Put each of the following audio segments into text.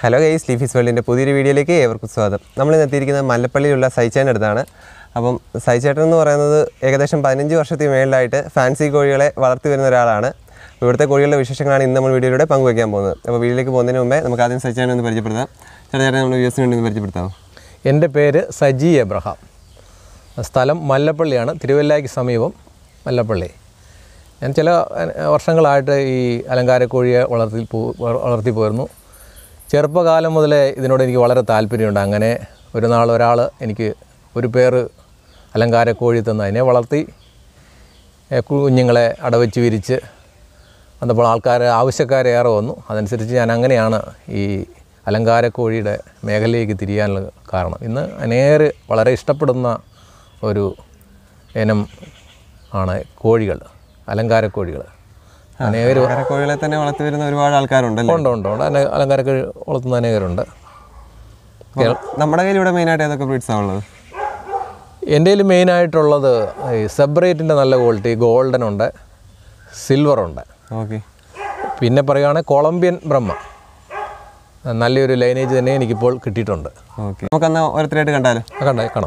Hello guys, Leafy World പുതിയൊരു വീഡിയോയിലേക്ക് ഏവർക്കും സ്വാഗതം. നമ്മൾ ഇന്ന് എത്തിയിരിക്കുന്നത് മല്ലപ്പള്ളിയിലുള്ള സൈച്ചേൻ്റെ അടുത്താണ്. അപ്പം സൈച്ചേട്ടൻ എന്ന് പറയുന്നത് ഏകദേശം 15 വർഷത്തിന് മേളിലായിട്ട് ഫാൻസി കോഴികളെ വളർത്തി വരുന്ന ഒരാളാണ്. ഇവിടുത്തെ കോഴികളുടെ വിശേഷങ്ങളാണ് ഇന്ന് നമ്മൾ വീഡിയോയിലൂടെ പങ്കുവയ്ക്കാൻ പോകുന്നത്. അപ്പോൾ വീഡിയോയിലേക്ക് പോകുന്നതിന് മുമ്പേ നമുക്ക് ആദ്യം സൈച്ചേട്ടനെ ഒന്ന് പരിചയപ്പെടുത്താം. ചേട്ടൻ നമ്മൾ വ്യൂസിന് വേണ്ടി ഒന്ന് പരിചയപ്പെടുത്താമോ? എൻ്റെ പേര് സജി എബ്രഹാം. സ്ഥലം മല്ലപ്പള്ളിയാണ്, തിരുവല്ലയ്ക്ക് സമീപം മല്ലപ്പള്ളി. ഞാൻ ചില വർഷങ്ങളായിട്ട് ഈ അലങ്കാര കോഴിയെ വളർത്തി പോയിരുന്നു. ചെറുപ്പകാലം മുതലേ ഇതിനോട് എനിക്ക് വളരെ താല്പര്യമുണ്ട്. അങ്ങനെ ഒരു നാൾ ഒരാൾ എനിക്ക് ഒരു പേര് അലങ്കാര കോഴി തന്ന് അതിനെ വളർത്തി കുഞ്ഞുങ്ങളെ അടവച്ച് വിരിച്ച് വന്നപ്പോൾ ആവശ്യക്കാരേറെ വന്നു. അതനുസരിച്ച് ഞാൻ അങ്ങനെയാണ് ഈ അലങ്കാര കോഴിയുടെ മേഖലയിലേക്ക് തിരിയാനുള്ള കാരണം. ഇന്ന് അനേകം വളരെ ഇഷ്ടപ്പെടുന്ന ഒരു ഇനം ആണ് കോഴികൾ, അലങ്കാര കോഴികൾ. കോഴികളെ തന്നെ വളർത്തി വരുന്ന ഒരുപാട് ആൾക്കാരുണ്ടല്ലോ. ഉണ്ട് അലങ്കാര കോഴി വളർത്തുന്ന അനേകരുണ്ട്. നമ്മുടെ കയ്യിൽ ഇവിടെ മെയിനായിട്ട് ഏതൊക്കെ ബ്രീഡ്സാണ് ഉള്ളത്? എൻ്റെ കയ്യിൽ മെയിനായിട്ടുള്ളത് ഈ സെബ്രൈറ്റിൻ്റെ നല്ല ക്വാളിറ്റി, ഗോൾഡൻ ഉണ്ട്, സിൽവർ ഉണ്ട്. ഓക്കെ. പിന്നെ പറയുകയാണെങ്കിൽ കൊളംബിയൻ ബ്രഹ്മ, നല്ലൊരു ലൈനേജ് തന്നെ എനിക്കിപ്പോൾ കിട്ടിയിട്ടുണ്ട്. ഓക്കെ, നമുക്കെന്നാൽ ഓരോരുത്തരായിട്ട് കണ്ടാലോ? കാണാം.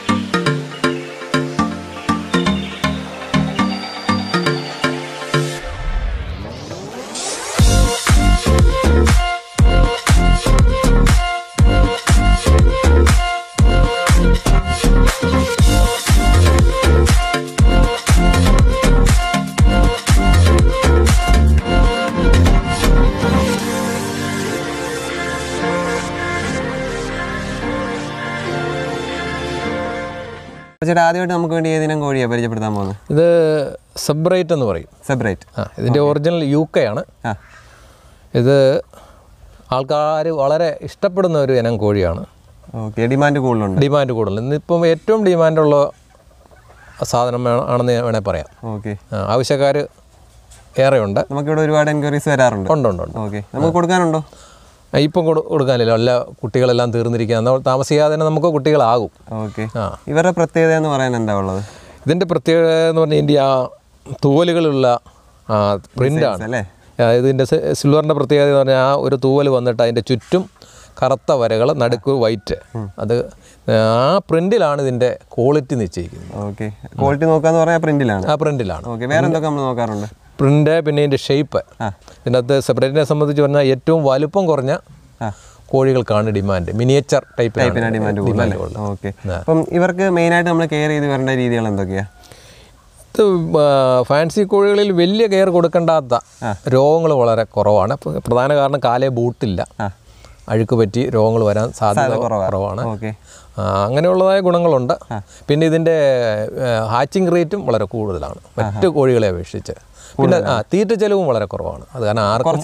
ചേട്ടാ, ആദ്യമായിട്ട് നമുക്ക് വേണ്ടി ഏതിനം കോഴിയാണ് പരിചയപ്പെടുത്താൻ പോകുന്നത്? ഇത് സെബ്രൈറ്റ് എന്ന് പറയും. സെബ്രൈറ്റ്. ഇതിൻ്റെ ഒറിജിനൽ UK ആണ്. ഇത് ആൾക്കാർ വളരെ ഇഷ്ടപ്പെടുന്ന ഒരു ഇനം കോഴിയാണ്. ഓക്കെ. ഡിമാൻഡ് കൂടുതലുണ്ട്. ഇന്നിപ്പം ഏറ്റവും ഡിമാൻഡുള്ള സാധനം ആണെന്ന് വേണേൽ പറയാം. ഓക്കെ. ആവശ്യക്കാർ ഏറെയുണ്ട്. നമുക്കിവിടെ ഒരുപാട് എൻക്വയറീസ് വരാറുണ്ട്. ഉണ്ട്. ഓക്കെ. നമുക്ക് കൊടുക്കാനുണ്ടോ? ഇപ്പം കൊടുക്കാനില്ല, എല്ലാ കുട്ടികളെല്ലാം തീർന്നിരിക്കുക. താമസിയാതെ തന്നെ നമുക്ക് കുട്ടികളാകും. ഓക്കെ. ഇവരുടെ പ്രത്യേകത എന്ന് പറയാൻ എന്താ ഉള്ളത്? ഇതിൻ്റെ പ്രത്യേകത എന്ന് പറഞ്ഞാൽ ഇതിൻ്റെ ആ തൂവലുകളുള്ള പ്രിൻ്റാണ് അല്ലേ. ഇതിൻ്റെ സിൽവറിൻ്റെ പ്രത്യേകത എന്ന് പറഞ്ഞാൽ ആ ഒരു തൂവൽ വന്നിട്ട് അതിൻ്റെ ചുറ്റും കറുത്ത വരകൾ, നടുക്ക് വൈറ്റ്. അത് ആ പ്രിൻ്റിലാണ് ഇതിൻ്റെ ക്വാളിറ്റി നിശ്ചയിക്കുന്നത്. ഓക്കെ. ക്വാളിറ്റി നോക്കാന്ന് പറഞ്ഞാൽ പ്രിൻ്റിലാണ്. പ്രിൻ്റിലാണ്. ഓക്കെ. വേറെ എന്തൊക്കെ നമ്മൾ നോക്കാറുണ്ട്? പ്രിൻ്റ്, പിന്നെ ഇതിൻ്റെ ഷേപ്പ്. ഇതിനകത്ത് സെപ്പറേറ്റിനെ സംബന്ധിച്ച് പറഞ്ഞാൽ ഏറ്റവും വലുപ്പം കുറഞ്ഞ കോഴികൾക്കാണ് ഡിമാൻഡ്. മിനിയേച്ചർ ടൈപ്പിനാണ് ഡിമാൻഡ് കൂടുതൽ. ഓക്കെ. അപ്പം ഇവർക്ക് മെയിനായിട്ട് നമ്മൾ കെയർ ചെയ്ത് വരേണ്ട രീതികൾ എന്തൊക്കെയാണ്? ഇത് ഫാൻസി കോഴികളിൽ വലിയ കെയർ കൊടുക്കേണ്ടാത്ത രോഗങ്ങൾ വളരെ കുറവാണ്. പ്രധാന കാരണം കാലേ ബൂട്ടില്ല, അഴുക്ക് പറ്റി രോഗങ്ങൾ വരാൻ സാധ്യത കുറവാണ്. അങ്ങനെയുള്ളതായ ഗുണങ്ങളുണ്ട്. പിന്നെ ഇതിൻ്റെ ഹാച്ചിങ് റേറ്റും വളരെ കൂടുതലാണ് മറ്റ് കോഴികളെ അപേക്ഷിച്ച്. പിന്നെ തീറ്റ ചെലവും വളരെ കുറവാണ്. അത് കാരണം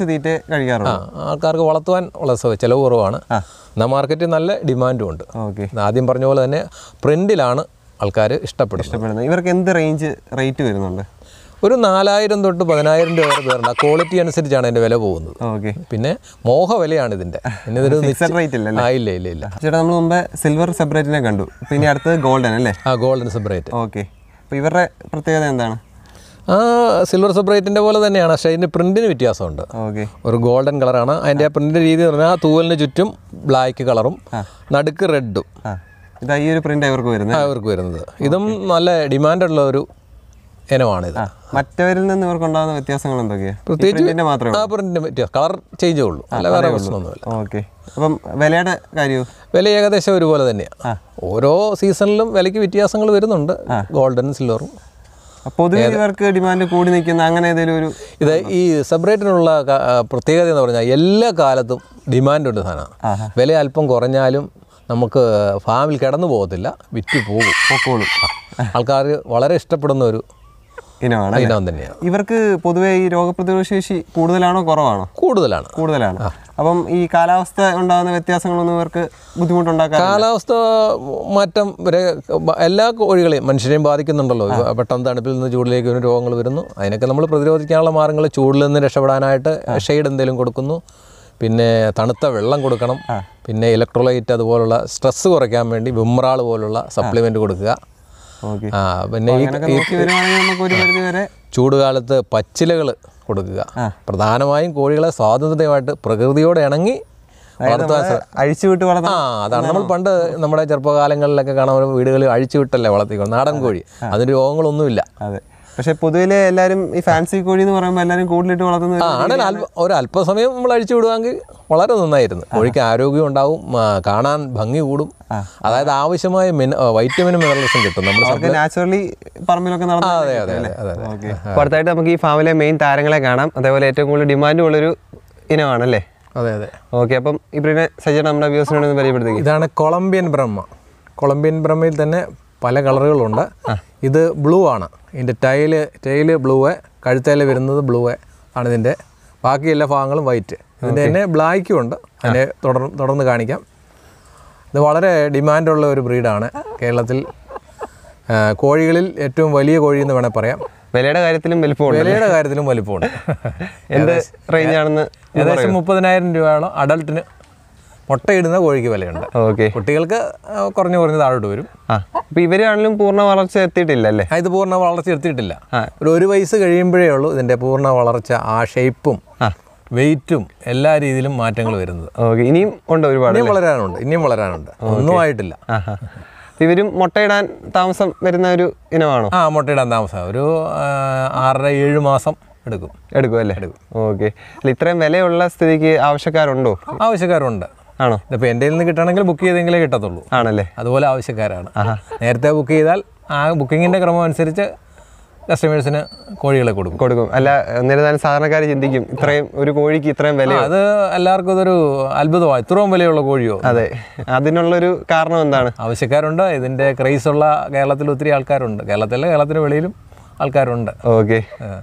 ആൾക്കാർക്ക് വളർത്തുവാൻ വളരെ ചിലവ് കുറവാണ്. എന്നാൽ മാർക്കറ്റിൽ നല്ല ഡിമാൻഡും ഉണ്ട്. ആദ്യം പറഞ്ഞ പോലെ തന്നെ പ്രിൻ്റിലാണ് ആൾക്കാർ ഇഷ്ടപ്പെടുന്നത്. ഇവർക്ക് എന്ത് റേറ്റ് വരുന്നുണ്ട്? ഒരു 4000 തൊട്ട് 10000 രൂപ വരെ പേരുണ്ട്. ആ ക്വാളിറ്റി അനുസരിച്ചാണ് അതിൻ്റെ വില പോകുന്നത്. പിന്നെ മോഹ വിലയാണ് ഇതിൻ്റെ. ഇല്ല. ചേട്ടാ, നമ്മൾ മുമ്പേ സിൽവർ സെബ്രൈറ്റിനെ കണ്ടു, പിന്നെ അടുത്തത് ഗോൾഡൻ അല്ലേ? Golden sebright. ഓക്കെ. അപ്പോൾ ഇവരുടെ പ്രത്യേകത എന്താണ്? സിൽവർ സെബ്രൈറ്റിൻ്റെ പോലെ തന്നെയാണ്, പക്ഷേ അതിൻ്റെ പ്രിൻറ്റിന് വ്യത്യാസമുണ്ട്. ഒരു ഗോൾഡൻ കളറാണ് അതിൻ്റെ. ആ പ്രിൻറ്റിൻ്റെ രീതി എന്ന് പറഞ്ഞാൽ തൂവലിന് ചുറ്റും ബ്ലാക്ക് കളറും നടുക്ക് റെഡും. ഇതാ ഈ ഒരു പ്രിൻ്റ് അവർക്ക് വരുന്നത്. ഇതും നല്ല ഡിമാൻഡുള്ള ഒരു ഇനമാണിത്. മറ്റവരിൽ നിന്ന് ഇവർക്കുണ്ടാകുന്ന വ്യത്യാസങ്ങൾ എന്തൊക്കെയാണ്? പ്രത്യേകിച്ച് പ്രിന്റിന്റെ വ്യത്യാസം, കളർ ചേഞ്ച് ഉള്ളൂ, അല്ല വേറെ പ്രശ്നമൊന്നുമില്ല. ഓക്കെ. അപ്പം വിലയുടെ കാര്യവും? വില ഏകദേശം ഒരുപോലെ തന്നെയാണ്. ഓരോ സീസണിലും വിലയ്ക്ക് വ്യത്യാസങ്ങൾ വരുന്നുണ്ട്, ഗോൾഡനും സിൽവറും. പൊതുവെ ഇവർക്ക് ഡിമാൻഡ് കൂടി നിൽക്കുന്ന അങ്ങനെ ഏതെങ്കിലും ഒരു ഇത് ഈ സെബ്രൈറ്റിനുള്ള പ്രത്യേകത എന്ന് പറഞ്ഞാൽ എല്ലാ കാലത്തും ഡിമാൻഡുണ്ട് സാധനമാണ്. വില അല്പം കുറഞ്ഞാലും നമുക്ക് ഫാമിൽ കിടന്നു പോകത്തില്ല, വിറ്റ് പോകും. ആൾക്കാർ വളരെ ഇഷ്ടപ്പെടുന്ന ഒരു ഇനം തന്നെയാണ്. ഇവർക്ക് പൊതുവെ ഈ രോഗപ്രതിരോധ ശേഷി കൂടുതലാണോ കുറവാണോ? കൂടുതലാണ്. അപ്പം ഈ കാലാവസ്ഥ ഉണ്ടാകുന്ന വ്യത്യാസങ്ങളൊന്നും ഇവർക്ക് ബുദ്ധിമുട്ടുണ്ടാക്കാൻ? കാലാവസ്ഥ മാറ്റം വരെ എല്ലാ കോഴികളെയും മനുഷ്യരെയും ബാധിക്കുന്നുണ്ടല്ലോ. പെട്ടെന്ന് തണുപ്പിൽ നിന്ന് ചൂടിലേക്ക് രോഗങ്ങൾ വരുന്നു. അതിനൊക്കെ നമ്മൾ പ്രതിരോധിക്കാനുള്ള മാർഗ്ഗങ്ങൾ, ചൂടിൽ നിന്ന് രക്ഷപ്പെടാനായിട്ട് ഷെയ്ഡ് എന്തെങ്കിലും കൊടുക്കുന്നു, പിന്നെ തണുത്ത വെള്ളം കൊടുക്കണം, പിന്നെ ഇലക്ട്രോലൈറ്റ് അതുപോലുള്ള സ്ട്രെസ് കുറയ്ക്കാൻ വേണ്ടി വിമ്രാൾ പോലുള്ള സപ്ലിമെൻറ്റ് കൊടുക്കുക. പിന്നെ ഈ ചൂടുകാലത്ത് പച്ചിലകൾ കൊടുക്കുക. പ്രധാനമായും കോഴികളെ സ്വാതന്ത്ര്യമായിട്ട് പ്രകൃതിയോട് ഇണങ്ങി അഴിച്ചുവിട്ട് വളർത്താം. അതാണ് നമ്മൾ പണ്ട് നമ്മുടെ ചെറുപ്പകാലങ്ങളിലൊക്കെ കാണാൻ വീടുകളിൽ അഴിച്ചുവിട്ടല്ലേ വളർത്തിക്കണം നാടൻ കോഴി. അതിന് രോഗങ്ങളൊന്നുമില്ല. അതെ. പക്ഷെ പൊതുവിലെ എല്ലാവരും ഈ ഫാൻസി കോഴി എന്ന് പറയുമ്പോൾ എല്ലാവരും കൂടുതലിട്ട് വളർത്തുന്നത് ആണെങ്കിൽ ഒരു അല്പസമയം നമ്മൾ അഴിച്ചു വിടുവാങ്കിൽ വളരെ നന്നായിരുന്നു. കോഴിക്ക് ആരോഗ്യം ഉണ്ടാവും, കാണാൻ ഭംഗി കൂടും. അതായത് ആവശ്യമായ വൈറ്റമിനും മിനറൽസും കിട്ടും. നമ്മൾ നാച്ചുറലി പറമ്പിലൊക്കെ നടന്നു. അതെ അതെ അതെ അതെ. അടുത്തായിട്ട് നമുക്ക് ഈ ഫാമിലെ മെയിൻ താരങ്ങളെ കാണാം. അതേപോലെ ഏറ്റവും കൂടുതൽ ഡിമാൻഡ് ഉള്ളൊരു ഇനമാണല്ലേ? അതെ അതെ. ഓക്കെ. അപ്പം ഇവിടെ സജി നമ്മുടെ വ്യൂസിനോട് പരിചയപ്പെടുത്തി. ഇതാണ് കൊളംബിയൻ ബ്രഹ്മ. കൊളംബിയൻ ബ്രഹ്മയിൽ തന്നെ പല കളറുകളുണ്ട്. ഇത് ബ്ലൂ ആണ്. ഇതിൻ്റെ ടൈല് ബ്ലൂ, കഴുത്തേല് വരുന്നത് ബ്ലൂ ആണ് ഇതിൻ്റെ. ബാക്കി എല്ലാ ഭാഗങ്ങളും വൈറ്റ്. ഇതിൻ്റെ തന്നെ ബ്ലാക്കും ഉണ്ട്. അതിനെ തുടർന്ന് കാണിക്കാം. ഇത് വളരെ ഡിമാൻഡുള്ള ഒരു ബ്രീഡാണ്. കേരളത്തിൽ കോഴികളിൽ ഏറ്റവും വലിയ കോഴി എന്ന് വേണേൽ പറയാം. വിലയുടെ കാര്യത്തിലും വലിപ്പമുണ്ട്. എന്ത് റേഞ്ചാണെന്ന്? ഏകദേശം 30,000 രൂപയോളം അഡൽട്ടിന് മുട്ടയിടുന്ന കോഴിക്ക് വിലയുണ്ട്. ഓക്കെ. കുട്ടികൾക്ക് കുറഞ്ഞ് താഴോട്ട് വരും. അപ്പോൾ ഇവരാണെങ്കിലും പൂർണ്ണ വളർച്ച എത്തിയിട്ടില്ല അല്ലേ? ഇത് പൂർണ്ണ വളർച്ച എത്തിയിട്ടില്ല. ഒരു വയസ്സ് കഴിയുമ്പോഴേ ഉള്ളൂ ഇതിൻ്റെ പൂർണ്ണ വളർച്ച, ആ ഷേപ്പും വെയിറ്റും എല്ലാ രീതിയിലും മാറ്റങ്ങൾ വരുന്നത്. ഓക്കെ. ഇനിയും ഉണ്ട് ഒരുപാട്. ഇനിയും വളരാനുണ്ട്. ഒന്നും ആയിട്ടില്ല. ഇവരും മുട്ടയിടാൻ താമസം വരുന്ന ഒരു ഇനമാണോ? മുട്ടയിടാൻ താമസം ഒരു 6-7 മാസം എടുക്കും അല്ലേ? ഓക്കെ. അല്ല, ഇത്രയും വിലയുള്ള സ്ഥിതിക്ക് ആവശ്യക്കാരുണ്ടോ? ആവശ്യക്കാരുണ്ട്. ആണോ? ഇപ്പോൾ എൻ്റെ നിന്ന് കിട്ടണമെങ്കിൽ ബുക്ക് ചെയ്തെങ്കിലേ കിട്ടത്തുള്ളൂ. ആണല്ലേ? അതുപോലെ ആവശ്യക്കാരാണ്. നേരത്തെ ബുക്ക് ചെയ്താൽ ആ ബുക്കിങ്ങിൻ്റെ ക്രമം അനുസരിച്ച് കസ്റ്റമേഴ്സിന് കോഴികളെ കൊടുക്കും. അല്ല, എന്നിരുന്നാലും സാധാരണക്കാർ ചിന്തിക്കും ഇത്രയും ഒരു കോഴിക്ക് ഇത്രയും വില. അത് എല്ലാവർക്കും ഇതൊരു അത്ഭുതമാണ്. ഇത്രയും വിലയുള്ള കോഴിയോ? അതെ. അതിനുള്ളൊരു കാരണം എന്താണ്? ആവശ്യക്കാരുണ്ട്. ഇതിൻ്റെ ക്രൈസുള്ള കേരളത്തിൽ ഒത്തിരി ആൾക്കാരുണ്ട്. കേരളത്തിന് വെളിയിലും ആൾക്കാരുണ്ട്. ഓക്കെ.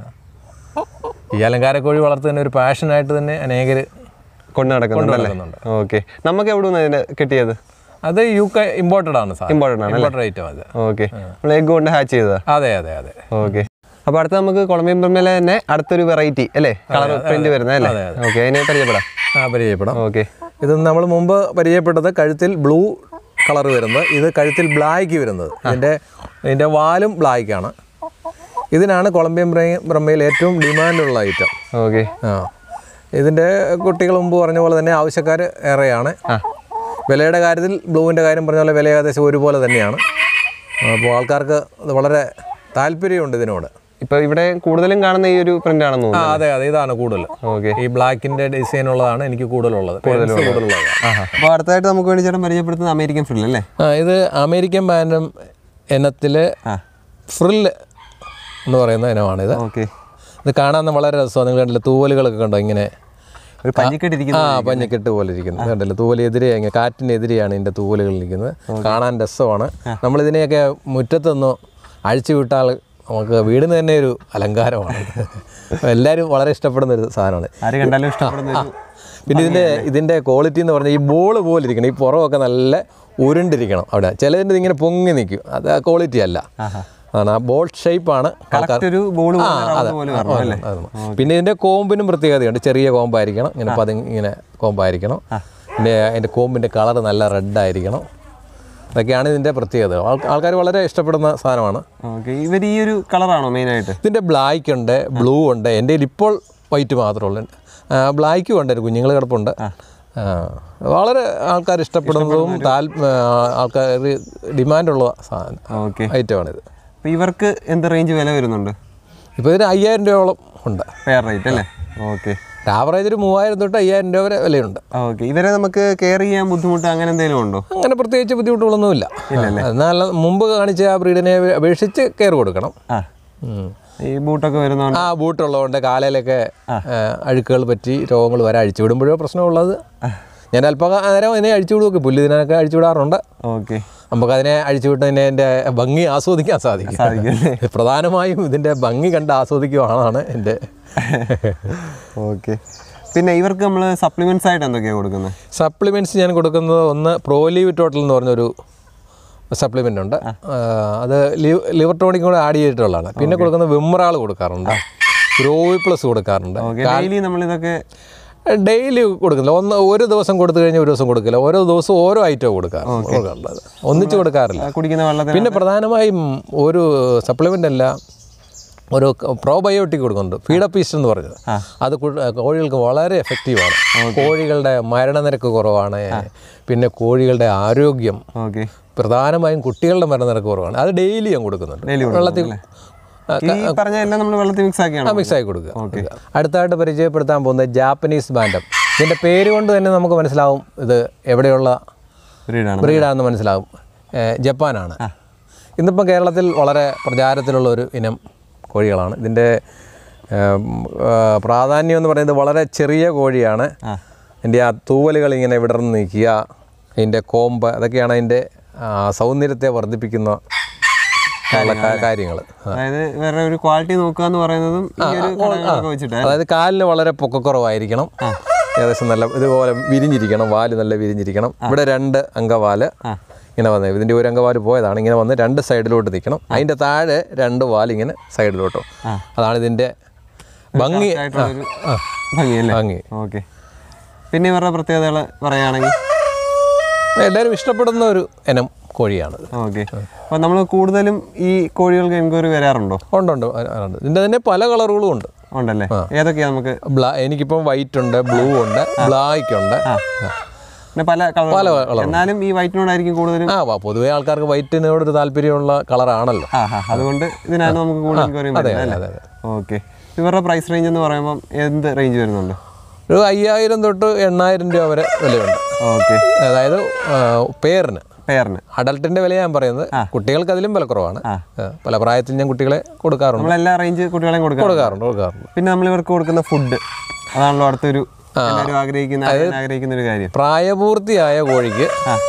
ഈ അലങ്കാര കോഴി വളർത്തുന്ന ഒരു പാഷനായിട്ട് തന്നെ അനേകർ കൊണ്ടു നടക്കുന്നുണ്ട്. ഓക്കെ. നമുക്ക് എവിടെ നിന്ന് ഇതിന് കിട്ടിയത്? അത് UK ഇമ്പോർട്ടഡ് ആണ്. ഇമ്പോർട്ടഡ് ഐറ്റം അത്. ഓക്കെ. നമ്മൾ എഗ് കൊണ്ട് ഹാച്ച് ചെയ്തതാ? അതെ. ഓക്കെ. അപ്പോൾ അടുത്ത നമുക്ക് കൊളംബിയൻ ബ്രഹ്മയിലെ തന്നെ അടുത്തൊരു വെറൈറ്റി അല്ലേ, കളർ പ്രിന്റ് വരുന്നത് അല്ലേ? ഓക്കെ. അതിനെ പരിചയപ്പെടാം. ഓക്കെ. ഇത് നമ്മൾ മുമ്പ് പരിചയപ്പെട്ടത് കഴുത്തിൽ ബ്ലൂ കളർ വരുന്നത്. ഇത് കഴുത്തിൽ ബ്ലാക്ക് വരുന്നത്. ഇതിൻ്റെ വാലും ബ്ലാക്കാണ്. ഇതിനാണ് കൊളംബിയൻ ബ്രഹ്മയിൽ ഏറ്റവും ഡിമാൻഡുള്ള ഐറ്റം. ഓക്കെ. ഇതിൻ്റെ കുട്ടികൾ മുമ്പ് പറഞ്ഞ പോലെ തന്നെ ആവശ്യക്കാർ ഏറെയാണ്. വിലയുടെ കാര്യത്തിൽ ബ്ലൂവിൻ്റെ കാര്യം പറഞ്ഞ പോലെ വില ഏകദേശം ഒരുപോലെ തന്നെയാണ്. അപ്പോൾ ആൾക്കാർക്ക് അത് വളരെ താല്പര്യമുണ്ട് ഇതിനോട്. ഇപ്പോൾ ഇവിടെ കൂടുതലും കാണുന്ന ഈ ഒരു പ്രിന്റ് ആണെന്ന് തോന്നുന്നു. അതെ. ഇതാണ് കൂടുതൽ. ഓക്കെ. ഈ ബ്ലാക്കിൻ്റെ ഡിസൈൻ ഉള്ളതാണ് എനിക്ക് കൂടുതലുള്ളത്. അപ്പോൾ അടുത്തായിട്ട് നമുക്ക് വേണ്ടി ചേട്ടൻ പരിചയപ്പെടുത്തുന്നത് അമേരിക്കൻ ഫ്രിൽ അല്ലേ? ഇത് അമേരിക്കൻ പാൻറ്റം ഇനത്തിലെ ഫ്രില്ല് എന്ന് പറയുന്ന ഇനമാണിത്. ഓക്കെ. ഇത് കാണാൻ വളരെ രസമാണ്. നിങ്ങൾ കണ്ടില്ല, തൂവലുകളൊക്കെ കണ്ടോ? ഇങ്ങനെ ഒരു പഞ്ഞക്കെട്ട് പോലെ ഇരിക്കുന്നത് കണ്ടില്ല? തൂവലെതിരെ, ഇങ്ങനെ കാറ്റിനെതിരെയാണ് ഇതിൻ്റെ തൂവലുകൾ ഇരിക്കുന്നത്. കാണാൻ രസമാണ്. നമ്മളിതിനെയൊക്കെ മുറ്റത്തൊന്ന് അഴിച്ചു വിട്ടാൽ നമുക്ക് വീടിന് തന്നെ ഒരു അലങ്കാരമാണ്. എല്ലാവരും വളരെ ഇഷ്ടപ്പെടുന്ന ഒരു സാധനമാണ്. പിന്നെ ഇതിൻ്റെ ക്വാളിറ്റി എന്ന് പറഞ്ഞാൽ ഈ ബോള് പോലെ ഇരിക്കണം. ഈ പുറമൊക്കെ നല്ല ഉരുണ്ടിരിക്കണം. അവിടെ ചിലതിൻ്റെ ഇങ്ങനെ പൊങ്ങി നിൽക്കും. അത് ആ ക്വാളിറ്റി അല്ല. ആ ബോൾ ഷേപ്പാണ്. പിന്നെ ഇതിൻ്റെ കോമ്പിനും പ്രത്യേകതയുണ്ട്. ചെറിയ കോമ്പായിരിക്കണം. ഇങ്ങനെ കോമ്പായിരിക്കണം. പിന്നെ അതിൻ്റെ കോമ്പിൻ്റെ കളർ നല്ല റെഡായിരിക്കണം. അതൊക്കെയാണ് ഇതിൻ്റെ പ്രത്യേകത. ആൾക്കാർ വളരെ ഇഷ്ടപ്പെടുന്ന സാധനമാണ്. ഇവർ ഈ ഒരു കളറാണോ മെയിനായിട്ട്? ഇതിൻ്റെ ബ്ലാക്ക് ഉണ്ട്, ബ്ലൂ ഉണ്ട്. എൻ്റെ ഇപ്പോൾ വൈറ്റ് മാത്രമേ ഉള്ളൂ. ബ്ലാക്കും ഉണ്ട്. ഒരു കുഞ്ഞുങ്ങൾ കിടപ്പുണ്ട്. വളരെ ആൾക്കാർ ഇഷ്ടപ്പെടുന്നതും ആൾക്കാർ ഡിമാൻഡുള്ള സാധനം ഐറ്റമാണിത്. അപ്പോൾ ഇവർക്ക് എന്ത് റേഞ്ച് വില വരുന്നുണ്ട്? ഇപ്പോൾ ഇതിന് 5000 രൂപയോളം ഉണ്ട് ഫെയർ റേറ്റ് അല്ലേ? ഓക്കെ. ആവറേജ് ഒരു 3000 തൊട്ട് 5000 രൂപ വരെ വിലയുണ്ട്. ഓക്കെ. ഇവരെ നമുക്ക് കെയർ ചെയ്യാൻ ബുദ്ധിമുട്ട് അങ്ങനെ എന്തെങ്കിലും ഉണ്ടോ? അങ്ങനെ പ്രത്യേകിച്ച് ബുദ്ധിമുട്ടുകളൊന്നുമില്ല. എന്നാൽ മുമ്പ് കാണിച്ച ആ ബ്രീഡിനെ അപേക്ഷിച്ച് കെയർ കൊടുക്കണം. ഈ ബൂട്ടൊക്കെ വരുന്നതുകൊണ്ട് ബൂട്ടുള്ളതുകൊണ്ട് കാലയിലൊക്കെ അഴുക്കുകൾ പറ്റി രോഗങ്ങൾ വരെ അഴിച്ചു വിടുമ്പോഴോ പ്രശ്നമുള്ളത്. ഞാൻ അല്പം നേരം അതിനെ അഴിച്ചു വിടുമൊക്കെ, പുല്ല് ഇതിനൊക്കെ അഴിച്ചു വിടാറുണ്ട്. ഓക്കെ. നമുക്ക് അതിനെ അഴിച്ചു വിട്ടതിനെ എൻ്റെ ഭംഗി ആസ്വദിക്കാൻ സാധിക്കും. പ്രധാനമായും ഇതിൻ്റെ ഭംഗി കണ്ട് ആസ്വദിക്കുകയാണ് എൻ്റെ. ഓക്കെ. പിന്നെ ഇവർക്ക് നമ്മൾ സപ്ലിമെൻറ്റ്സ് ആയിട്ട് എന്തൊക്കെയാണ് കൊടുക്കുന്നത്? സപ്ലിമെൻറ്റ്സ് ഞാൻ കൊടുക്കുന്നത് ഒന്ന് പ്രോലീവ് ടോട്ടൽ എന്ന് പറഞ്ഞൊരു സപ്ലിമെൻ്റ് ഉണ്ട്. അത് ലിവർ ടോണിക് കൂടെ ആഡ് ചെയ്തിട്ടുള്ളതാണ്. പിന്നെ കൊടുക്കുന്നത് വിമ്രാൾ കൊടുക്കാറുണ്ട്, ഗ്രോവി പ്ലസ് കൊടുക്കാറുണ്ട്. നമ്മളിതൊക്കെ ഡെയിലി കൊടുക്കുന്നില്ല. ഒരു ദിവസം കൊടുത്തു കഴിഞ്ഞാൽ ഒരു ദിവസം കൊടുക്കില്ല. ഓരോ ദിവസവും ഓരോ ഐറ്റം കൊടുക്കാറുള്ളത്, ഒന്നിച്ച് കൊടുക്കാറില്ല. കുടിക്കുന്ന വെള്ളത്തിൽ പിന്നെ പ്രധാനമായും ഒരു സപ്ലിമെൻ്റ് അല്ല, ഒരു പ്രോബയോട്ടിക് കൊടുക്കുന്നുണ്ട്, ഫീഡപ്പീസ്റ്റ് എന്ന് പറഞ്ഞത്. അത് കോഴികൾക്ക് വളരെ എഫക്റ്റീവാണ്. കോഴികളുടെ മരണനിരക്ക് കുറവാണ്, പിന്നെ കോഴികളുടെ ആരോഗ്യം, പ്രധാനമായും കുട്ടികളുടെ മരണനിരക്ക് കുറവാണ്. അത് ഡെയിലി ഞാൻ കൊടുക്കുന്നുണ്ട്. വെള്ളത്തിൽ മിക്സ് ആക്കി കൊടുക്കുക. അടുത്തായിട്ട് പരിചയപ്പെടുത്താൻ പോകുന്നത് ജാപ്പനീസ് ബാൻഡം. ഇതിൻ്റെ പേര് കൊണ്ട് തന്നെ നമുക്ക് മനസ്സിലാവും ഇത് എവിടെയുള്ള ബ്രീഡാണെന്ന് മനസ്സിലാവും. ജപ്പാനാണ്. ഇന്നിപ്പം കേരളത്തിൽ വളരെ പ്രചാരത്തിലുള്ള ഒരു ഇനം കോഴികളാണ്. ഇതിൻ്റെ പ്രാധാന്യം എന്ന് പറയുന്നത് വളരെ ചെറിയ കോഴിയാണ്. ഇതിൻ്റെ ആ തൂവലുകൾ ഇങ്ങനെ വിടർന്ന് നിൽക്കുക, അതിൻ്റെ കോമ്പ്, അതൊക്കെയാണ് അതിൻ്റെ സൗന്ദര്യത്തെ വർദ്ധിപ്പിക്കുന്ന കാര്യങ്ങൾ. അതായത് വേറെ ഒരു ക്വാളിറ്റി നോക്കുക എന്ന് പറയുന്നതും അതായത് കാലിന് വളരെ പൊക്കക്കുറവായിരിക്കണം, ഏകദേശം നല്ല ഇതുപോലെ വിരിഞ്ഞിരിക്കണം, വാല് നല്ല വിരിഞ്ഞിരിക്കണം. ഇവിടെ 2 അംഗവാല് ഇങ്ങനെ വന്നത്, ഇതിൻ്റെ ഒരു അംഗവാല് പോയതാണ്, ഇങ്ങനെ വന്ന് 2 സൈഡിലോട്ട് നിൽക്കണം. അതിൻ്റെ താഴെ 2 വാല് ഇങ്ങനെ സൈഡിലോട്ടോ. അതാണ് ഇതിൻ്റെ ഭംഗി. ഭംഗി. ഓക്കെ. പിന്നെ ഇവരുടെ പ്രത്യേകതകൾ പറയുകയാണെങ്കിൽ എല്ലാവരും ഇഷ്ടപ്പെടുന്ന ഒരു ഇനം കോഴിയാണ്. ഓക്കെ. അപ്പോൾ നമ്മൾ കൂടുതലും ഈ കോഴികൾക്ക് എൻക്വയറി വരാറുണ്ടോ? ഉണ്ട്. ഇതിൻ്റെ തന്നെ പല കളറുകളും ഉണ്ട്. ഉണ്ടല്ലേ? ഏതൊക്കെയാണ് നമുക്ക്? എനിക്കിപ്പം വൈറ്റ് ഉണ്ട്, ബ്ലൂ ഉണ്ട്, ബ്ലാക്ക് ഉണ്ട്, പല കളർ. എന്നാലും ഈ വൈറ്റിനോടായിരിക്കും കൂടുതലും. പൊതുവേ ആൾക്കാർക്ക് വൈറ്റിനോടൊരു താല്പര്യമുള്ള കളറാണല്ലോ, അതുകൊണ്ട് ഇതിനാണ് നമുക്ക് കൂടുതൽ എൻക്വയറി വരുന്നത്. ഓക്കെ. ഇവരുടെ പ്രൈസ് റേഞ്ച് എന്ന് പറയുമ്പോൾ എന്ത് റേഞ്ച് വരുന്നുണ്ട്? ഒരു 5000 തൊട്ട് 8000 രൂപ വരെ വിലയുണ്ട്. ഓക്കെ. അതായത് പേരിന്. അഡൽട്ടിന്റെ വില ഞാൻ പറയുന്നത്. കുട്ടികൾക്ക് അതിലും വില കുറവാണ്. പല പ്രായത്തിൽ ഞാൻ കുട്ടികളെ കൊടുക്കാറുണ്ട്. എല്ലാ റേഞ്ച് കുട്ടികളെയും കൊടുക്കാറുണ്ട്. പിന്നെ നമ്മൾ ഇവർക്ക് കൊടുക്കുന്ന ഫുഡ്, അതാണല്ലോ അടുത്തൊരു ആഗ്രഹിക്കുന്ന ഒരു കാര്യം. പ്രായപൂർത്തിയായ കോഴിക്ക്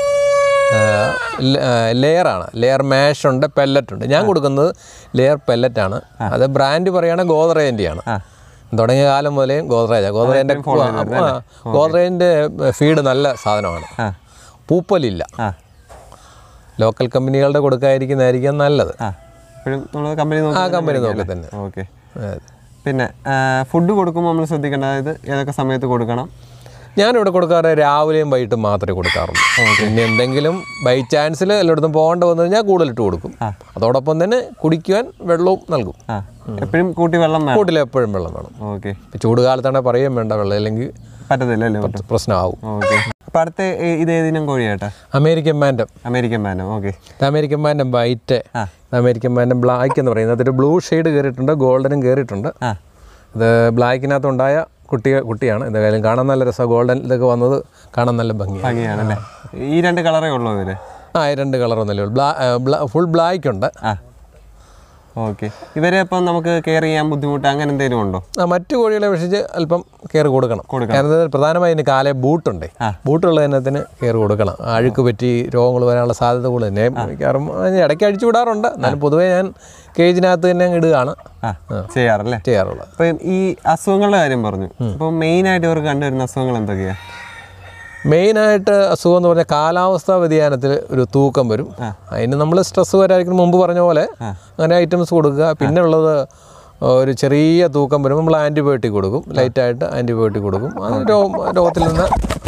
ലെയറാണ്. ലെയർ മാഷ് ഉണ്ട്, പെല്ലറ്റ് ഉണ്ട്. ഞാൻ കൊടുക്കുന്നത് ലെയർ പെല്ലറ്റാണ്. അത് ബ്രാൻഡ് പറയുകയാണെങ്കിൽ ഗോദ്രേജിൻ്റെയാണ്. തുടങ്ങിയ കാലം മുതലേ ഗോദ്രേജിൻ്റെ ഫീഡ് നല്ല സാധനമാണ്. പൂപ്പലില്ല. ലോക്കൽ കമ്പനികളുടെ കൊടുക്കാതിരിക്കുന്നതായിരിക്കും നല്ലത്. കമ്പനി നോക്കി തന്നെ. ഓക്കെ. പിന്നെ ഫുഡ് കൊടുക്കുമ്പോൾ നമ്മൾ ശ്രദ്ധിക്കേണ്ട, അതായത് ഏതൊക്കെ സമയത്ത് കൊടുക്കണം? ഞാനിവിടെ കൊടുക്കാറ് രാവിലെയും വൈകിട്ടും മാത്രമേ കൊടുക്കാറുള്ളൂ. പിന്നെ എന്തെങ്കിലും ബൈ ചാൻസിൽ എല്ലായിടത്തും പോകേണ്ട വന്നു കഴിഞ്ഞാൽ കൂടുതലിട്ട് കൊടുക്കും. അതോടൊപ്പം തന്നെ കുടിക്കുവാൻ വെള്ളവും നൽകും. എപ്പോഴും കൂട്ടിൽ എപ്പോഴും വെള്ളം വേണം. ഓക്കെ. ചൂട് കാലത്താണെങ്കിൽ പറയുകയും വേണ്ട, വെള്ളം ഇല്ലെങ്കിൽ പറ്റത്തില്ല, പ്രശ്നമാവും. ഓക്കെ. അപ്പം അടുത്ത ഇത് ഏതിനും കോഴിയാട്ടാ? American bantam. Okay. American bantam white, American bantam black എന്ന് പറയുന്നത്. അതൊരു ബ്ലൂ ഷെയ്ഡ് കയറിയിട്ടുണ്ട്, ഗോൾഡനും കയറിയിട്ടുണ്ട്. ഇത് ബ്ലാക്കിനകത്തുണ്ടായ കുട്ടിയാണ്. എന്തായാലും കാണാൻ നല്ല രസമാണ്. ഗോൾഡൻ ഇതൊക്കെ വന്നത് കാണാൻ നല്ല ഭംഗിയാണല്ലേ? ഈ 2 കളറേ ഉള്ളൂ ഇവര്? ഈ 2 കളറൊന്നുമില്ല. ഫുൾ ബ്ലാക്ക് ഉണ്ട്. ഓക്കെ. ഇവരെ അപ്പം നമുക്ക് കെയർ ചെയ്യാൻ ബുദ്ധിമുട്ട് അങ്ങനെ എന്തെങ്കിലും ഉണ്ടോ? മറ്റു കോഴികളെ അപേക്ഷിച്ച് അല്പം കെയർ കൊടുക്കണം. കാരണം പ്രധാനമായും ഇതിന് കാലേ ബൂട്ടുണ്ട്. ബൂട്ടുള്ള ഇനത്തിന് കെയർ കൊടുക്കണം. അഴുക്ക് പറ്റി രോഗങ്ങൾ വരാനുള്ള സാധ്യത കൂടുതൽ തന്നെ. മിക്കവാറും ഇടയ്ക്ക് അഴിച്ചു വിടാറുണ്ട്, എന്നാലും പൊതുവേ ഞാൻ കേജിനകത്ത് തന്നെ ഇടുകയാണ് ചെയ്യാറുള്ളത്. അപ്പം ഈ അസുഖങ്ങളുടെ കാര്യം പറഞ്ഞു. അപ്പം മെയിനായിട്ട് ഇവർക്ക് കണ്ടുവരുന്ന അസുഖങ്ങൾ എന്തൊക്കെയാണ്? മെയിനായിട്ട് അസുഖം എന്ന് പറഞ്ഞാൽ കാലാവസ്ഥാ വ്യതിയാനത്തിൽ ഒരു തൂക്കം വരും. അതിന് നമ്മൾ സ്ട്രെസ് വരാതിരിക്കുന്ന മുമ്പ് പറഞ്ഞ പോലെ അങ്ങനെ ഐറ്റംസ് കൊടുക്കുക. പിന്നെ ഉള്ളത് ഒരു ചെറിയ തൂക്കം വരുമ്പോൾ നമ്മൾ ആൻറ്റിബയോട്ടിക് കൊടുക്കും, ലൈറ്റായിട്ട് ആൻറ്റിബയോട്ടിക് കൊടുക്കും. അത് രോഗത്തിൽ നിന്ന്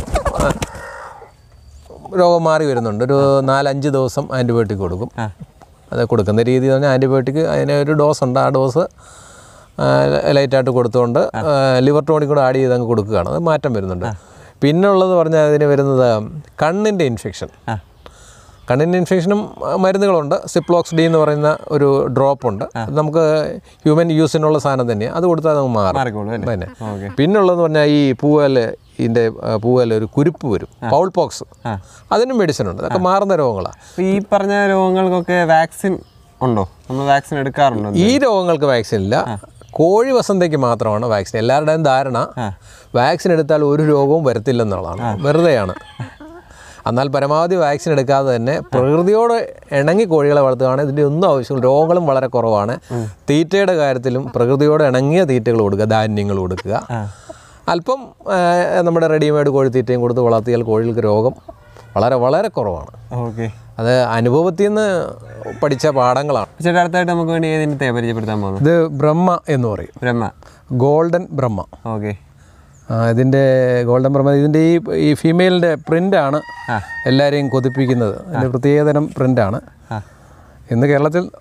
രോഗം മാറി വരുന്നുണ്ട്. ഒരു 4-5 ദിവസം ആൻറ്റിബയോട്ടിക് കൊടുക്കും. അത് കൊടുക്കുന്ന രീതി എന്ന് പറഞ്ഞാൽ ആൻറ്റിബയോട്ടിക് അതിന് ഒരു ഡോസ് ഉണ്ട്. ആ ഡോസ് ലൈറ്റായിട്ട് കൊടുത്തുകൊണ്ട് ലിവർ ടോണിക് കൂടെ ആഡ് ചെയ്ത് അങ്ങ് കൊടുക്കുകയാണ്. അത് മാറ്റം വരുന്നുണ്ട്. പിന്നെ ഉള്ളത് പറഞ്ഞാൽ അതിന് വരുന്നത് കണ്ണിൻ്റെ ഇൻഫെക്ഷൻ. കണ്ണിൻ്റെ ഇൻഫെക്ഷനും മരുന്നുകളുണ്ട്. സിപ്ലോക്സ്-ഡി എന്ന് പറയുന്ന ഒരു ഡ്രോപ്പുണ്ട്. അത് നമുക്ക് ഹ്യൂമൻ യൂസിനുള്ള സാധനം തന്നെയാണ്. അത് കൊടുത്താൽ നമുക്ക് മാറും. പിന്നെ പിന്നുള്ളതെന്ന് പറഞ്ഞാൽ ഈ ഇതിൻ്റെ പൂവൽ ഒരു കുരുപ്പ് വരും, പൗൾ പോക്സ്. അതിനും മെഡിസിൻ ഉണ്ട്. അതൊക്കെ മാറുന്ന രോഗങ്ങളാണ്. ഈ പറഞ്ഞ രോഗങ്ങൾക്കൊക്കെ വാക്സിൻ ഉണ്ടോ? നമ്മൾ വാക്സിൻ എടുക്കാറുണ്ടോ? ഈ രോഗങ്ങൾക്ക് വാക്സിൻ ഇല്ല. കോഴി വസന്തയ്ക്ക് മാത്രമാണ് വാക്സിൻ. എല്ലാവരുടെയും ധാരണ വാക്സിൻ എടുത്താൽ ഒരു രോഗവും വരത്തില്ലെന്നുള്ളതാണ്. വെറുതെയാണ്. എന്നാൽ പരമാവധി വാക്സിൻ എടുക്കാതെ തന്നെ പ്രകൃതിയോട് ഇണങ്ങി കോഴികളെ വളർത്തുകയാണ്. ഇതിൻ്റെ ഒന്നും ആവശ്യമില്ല. രോഗങ്ങളും വളരെ കുറവാണ്. തീറ്റയുടെ കാര്യത്തിലും പ്രകൃതിയോട് ഇണങ്ങിയ തീറ്റകൾ കൊടുക്കുക, ധാന്യങ്ങൾ കൊടുക്കുക. അല്പം നമ്മുടെ റെഡിമെയ്ഡ് കോഴിത്തീറ്റയും കൊടുത്ത് വളർത്തിയാൽ കോഴികൾക്ക് രോഗം വളരെ വളരെ കുറവാണ്. ഓക്കെ. അത് അനുഭവത്തിൽ നിന്ന് പഠിച്ച പാഠങ്ങളാണ്. ചേട്ടാ, അടുത്തായിട്ട് നമുക്ക് വേണ്ടി ഏതിനത്തെ പരിചയപ്പെടുത്താൻ പോകുന്നത്? ഇത് ബ്രഹ്മ എന്ന് പറയും. ഗോൾഡൻ ബ്രഹ്മ. ഓക്കെ. ഇതിൻ്റെ ഗോൾഡൻ ബ്രഹ്മ, ഇതിൻ്റെ ഈ ഫീമെയിലിൻ്റെ പ്രിൻ്റാണ് എല്ലാവരെയും കൊതിപ്പിക്കുന്നത്. അതിൻ്റെ പ്രത്യേകതരം പ്രിൻ്റാണ്. ഇന്ന് കേരളത്തിൽ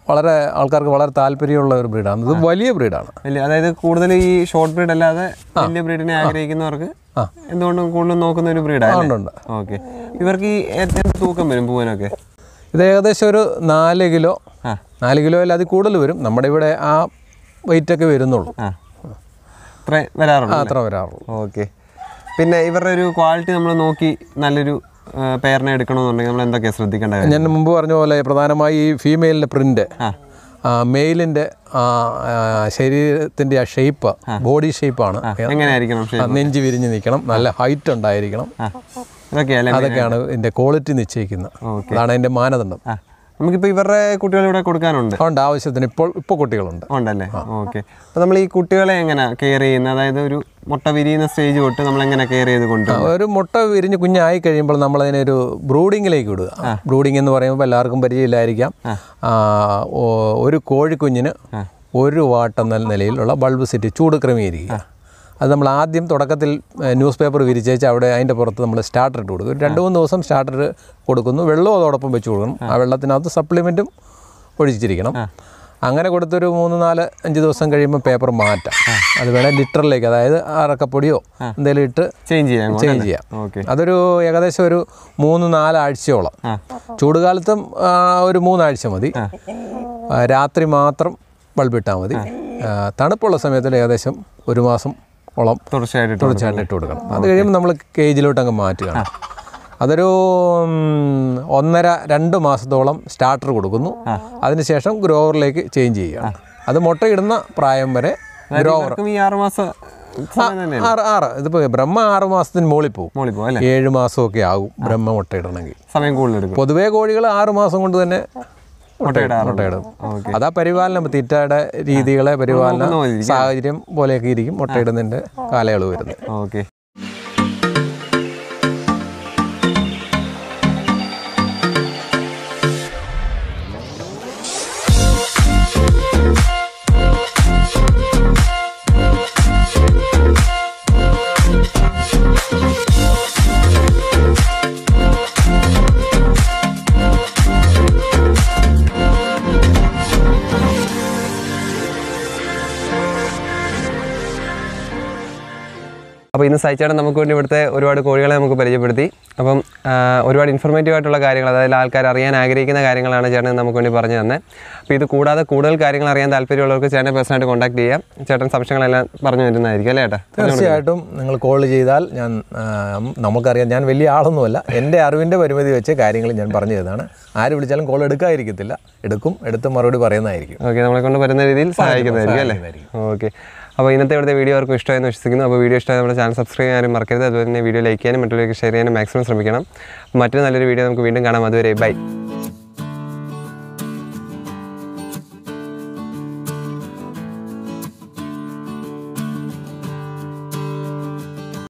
വളരെ ആൾക്കാർക്ക് വളരെ താല്പര്യമുള്ള ഒരു ബ്രീഡാണ്. ഇത് വലിയ ബ്രീഡാണ്. അതായത് കൂടുതൽ ഈ ഷോർട്ട് ബ്രീഡ് അല്ലാതെ വലിയ ബ്രീഡിനെ ആഗ്രഹിക്കുന്നവർക്ക് എന്തുകൊണ്ടും കൂടുതൽ നോക്കുന്ന ഒരു ബ്രീഡാണ്. ഓക്കെ. ഇവർക്ക് ഈ തൂക്കം വരും പൂവനൊക്കെ? ഇത് ഏകദേശം ഒരു 4 കിലോ 4 കിലോയിൽ അതിൽ കൂടുതൽ വരും. നമ്മുടെ ഇവിടെ ആ വെയിറ്റൊക്കെ വരുന്നുള്ളൂ. അത്ര വരാറുള്ളൂ. ഓക്കെ. പിന്നെ ഇവരുടെ ഒരു ക്വാളിറ്റി നമ്മൾ നോക്കി നല്ലൊരു പെയറിനെ എടുക്കണമെന്നുണ്ടെങ്കിൽ നമ്മൾ എന്തൊക്കെയാണ് ശ്രദ്ധിക്കേണ്ടത്? ഞാൻ മുമ്പ് പറഞ്ഞ പോലെ പ്രധാനമായി ഈ ഫീമെയിലിൻ്റെ പ്രിൻ്റ്, മെയിലിൻ്റെ ശരീരത്തിൻ്റെ ആ ഷേപ്പ്, ബോഡി ഷേപ്പാണ്. എങ്ങനെയായിരിക്കണം? നെഞ്ച് വിരിഞ്ഞ് നിൽക്കണം, നല്ല ഹൈറ്റ് ഉണ്ടായിരിക്കണം. അതൊക്കെയാണ് ഇതിൻ്റെ ക്വാളിറ്റി നിശ്ചയിക്കുന്നത്. അതാണ് അതിൻ്റെ മാനദണ്ഡം. നമുക്കിപ്പോൾ ഇവരുടെ കുട്ടികൾ ഇവിടെ കൊടുക്കാനുണ്ട്? ഉണ്ട്, ആവശ്യത്തിന് ഇപ്പോൾ കുട്ടികളുണ്ട്. ഉണ്ടല്ലേ? ഓക്കെ. അപ്പോൾ നമ്മൾ ഈ കുട്ടികളെ എങ്ങനെ കെയർ ചെയ്യുന്നത്? അതായത് ഒരു മുട്ട വിരിയുന്ന സ്റ്റേജ് തൊട്ട് നമ്മൾ എങ്ങനെ കെയർ ചെയ്ത് കൊണ്ടുപോകും? ഒരു മുട്ട വിരിഞ്ഞ് കുഞ്ഞായി കഴിയുമ്പോൾ നമ്മളതിനൊരു ബ്രൂഡിങ്ങിലേക്ക് വിടുക. ബ്രൂഡിംഗ് എന്ന് പറയുമ്പോൾ എല്ലാവർക്കും പരിചയമില്ലായിരിക്കാം. ഒരു കോഴിക്കുഞ്ഞിന് 1 വാട്ട് എന്ന നിലയിലുള്ള ബൾബ് സെറ്റ് ചൂട് ക്രമീകരിക്കുക. അത് നമ്മൾ ആദ്യം തുടക്കത്തിൽ ന്യൂസ് പേപ്പർ വിരിച്ചേച്ച് അവിടെ അതിൻ്റെ പുറത്ത് നമ്മൾ സ്റ്റാർട്ടർ ഇട്ട് കൊടുക്കും. 2-3 ദിവസം സ്റ്റാർട്ടർ കൊടുക്കുന്നു. വെള്ളവും അതോടൊപ്പം വെച്ച് കൊടുക്കണം. ആ വെള്ളത്തിനകത്ത് സപ്ലിമെൻറ്റും ഒഴിച്ചിരിക്കണം. അങ്ങനെ കൊടുത്തൊരു 3-4-5 ദിവസം കഴിയുമ്പോൾ പേപ്പർ മാറ്റാം. അത് വേണേൽ ലിറ്ററിലേക്ക്, അതായത് അറക്കപ്പൊടിയോ എന്തെങ്കിലും ഇട്ട് ചേഞ്ച് ചെയ്യാം. അതൊരു ഏകദേശം ഒരു 3-4 ആഴ്ചയോളം. ചൂടുകാലത്തും ഒരു 3 ആഴ്ച മതി. രാത്രി മാത്രം ബൾബിട്ടാൽ മതി. തണുപ്പുള്ള സമയത്തിൽ ഏകദേശം 1 മാസം തുടർച്ചയായിട്ട് ഇട്ട് കൊടുക്കണം. അത് കഴിയുമ്പോൾ നമ്മൾ കേജിലോട്ട് അങ്ങ് മാറ്റുകയാണ്. അതൊരു 1.5-2 മാസത്തോളം സ്റ്റാർട്ടർ കൊടുക്കുന്നു. അതിനുശേഷം ഗ്രോവറിലേക്ക് ചേഞ്ച് ചെയ്യുക. അത് മുട്ടയിടുന്ന പ്രായം വരെ ഗ്രോവർ. ഇതിപ്പോൾ ബ്രഹ്മ 6 മാസത്തിന് മുകളിൽ പോകും. 7 മാസമൊക്കെ ആകും ബ്രഹ്മ മുട്ടയിടണമെങ്കിൽ. സമയം കൂടുതൽ. പൊതുവേ കോഴികൾ 6 മാസം കൊണ്ട് തന്നെ മുട്ടയിടും. അതാ പരിപാലനം, തീറ്റയുടെ രീതികളെ പരിപാലന സാഹചര്യം പോലെയൊക്കെ ഇരിക്കും മുട്ടയിടുന്നതിൻ്റെ കാലയളവ് വരുന്നത്. ഓക്കെ. അപ്പോൾ ഇന്ന് സൈച്ചേട്ടൻ നമുക്ക് വേണ്ടി ഇവിടുത്തെ ഒരുപാട് കോഴികളെ നമുക്ക് പരിചയപ്പെടുത്തി. അപ്പം ഒരുപാട് ഇൻഫോർമേറ്റീവ് ആയിട്ടുള്ള കാര്യങ്ങൾ, അതായത് ആൾക്കാർ അറിയാൻ ആഗ്രഹിക്കുന്ന കാര്യങ്ങളാണ് ചേട്ടൻ നമുക്ക് വേണ്ടി പറഞ്ഞു തന്നെ. അപ്പോൾ ഇത് കൂടാതെ കൂടുതൽ കാര്യങ്ങൾ അറിയാൻ താല്പര്യമുള്ളവർക്ക് ചേട്ടനെ പേഴ്സണായിട്ട് കോൺടാക്ട് ചെയ്യാം. ചേട്ടൻ സംശയങ്ങളെല്ലാം പറഞ്ഞു തരുന്നതായിരിക്കും അല്ലേ ചേട്ടാ? തീർച്ചയായിട്ടും നിങ്ങൾ കോൾ ചെയ്താൽ നമുക്കറിയാം, ഞാൻ വലിയ ആളൊന്നുമല്ല. എൻ്റെ അറിവിൻ്റെ പരിമിതി വെച്ച് കാര്യങ്ങൾ ഞാൻ പറഞ്ഞു തരുന്നതാണ്. ആര് വിളിച്ചാലും കോൾ എടുക്കാതിരിക്കത്തില്ല, എടുത്ത് മറുപടി പറയുന്നതായിരിക്കും. ഓക്കെ. നമ്മളെ കൊണ്ട് വരുന്ന രീതിയിൽ സഹായിക്കുന്നതായിരിക്കും അല്ലേ? ഓക്കെ. അപ്പോൾ ഇന്നത്തെ ഇവിടുത്തെ വീഡിയോ അവർക്ക് ഇഷ്ടമായെന്ന് വിശ്വസിക്കുന്നു. അപ്പോൾ വീഡിയോ ഇഷ്ടമായി നമ്മുടെ ചാനൽ സബ്സ്ക്രൈബ് ചെയ്യാനും മറക്കരുത്. അതുപോലെ തന്നെ വീഡിയോ ലൈക്ക് ചെയ്യാനും മറ്റുള്ളവർക്ക് ഷെയർ ചെയ്യാനും മാക്സിമം ശ്രമിക്കണം. മറ്റൊരു നല്ലൊരു വീഡിയോ നമുക്ക് വീണ്ടും കാണാം. അതുവരെ ബൈ.